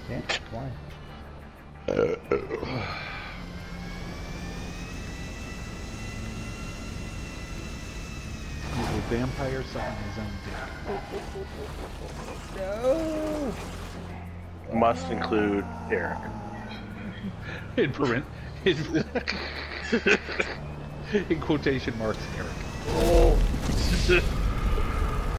Can't. Why? He's a vampire sucking his own dick. No. Must include Eric. In in quotation marks, Eric. Oh.